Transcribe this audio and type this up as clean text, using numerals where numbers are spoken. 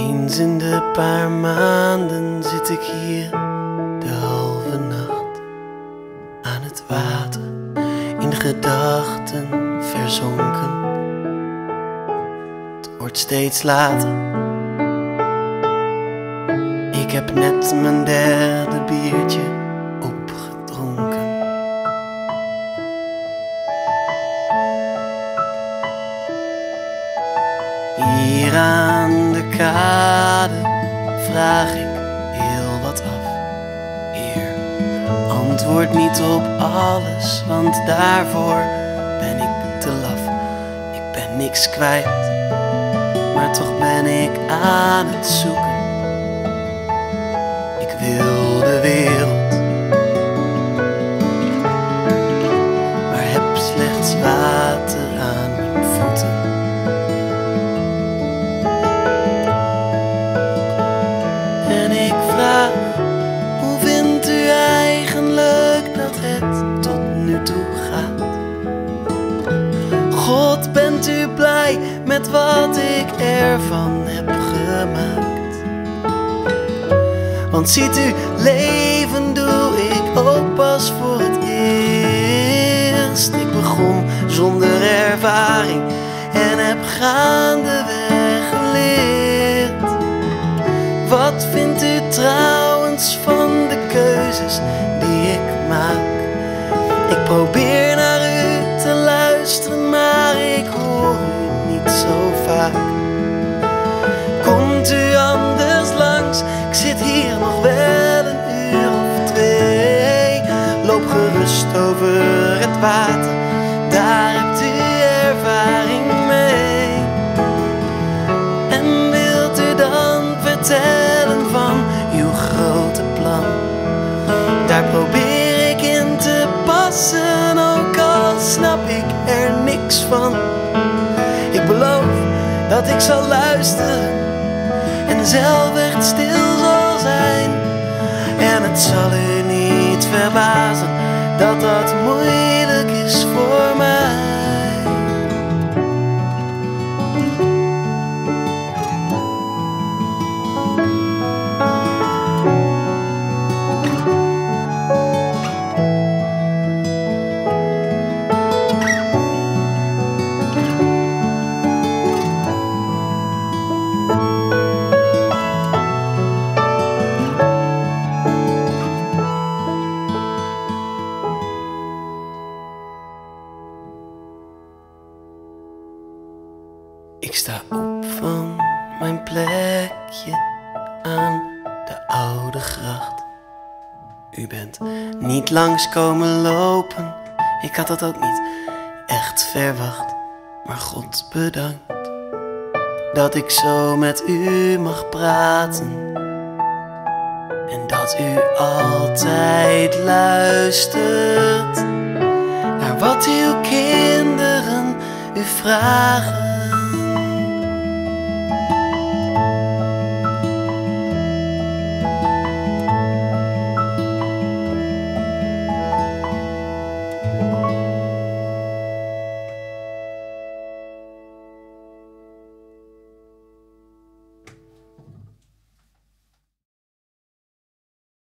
Eens in de paar maanden zit ik hier de halve nacht aan het water, in gedachten verzonken. Het wordt steeds later. Ik heb net mijn derde biertje opgedronken. Hier aan de kade vraag ik heel wat af. Heer, antwoord niet op alles, want daarvoor ben ik te laf. Ik ben niks kwijt, maar toch ben ik aan het zoeken. Ik wil de wereld, maar heb slechts water aan mijn voeten. En ik vraag, hoe vindt u eigenlijk dat het tot nu toe gaat? God, bent u blij met wat ik ervan heb gemaakt? Want ziet u, leven doe ik ook pas voor het eerst. Ik begon zonder ervaring en heb gaandeweg geleerd. Wat vindt u trouwens van de keuzes die ik maak? Ik probeer naar u te luisteren, maar ik hoor u niet zo vaak. Komt u anders langs? Ik zit hier nog wel een uur of 2. Loop gerust over het water, daar hebt u ervaring mee. En wilt u dan vertellen van uw grote plan? Daar probeer ik in te passen, ook al snap ik er niks van. Ik beloof dat ik zal luisteren en zelf echt stil zal zijn. En het zal u niet verbazen dat dat moeilijk is voor mij. Ik sta op van mijn plekje aan de oude gracht. U bent niet langs komen lopen, ik had dat ook niet echt verwacht. Maar God bedankt dat ik zo met u mag praten. En dat u altijd luistert naar wat uw kinderen u vragen.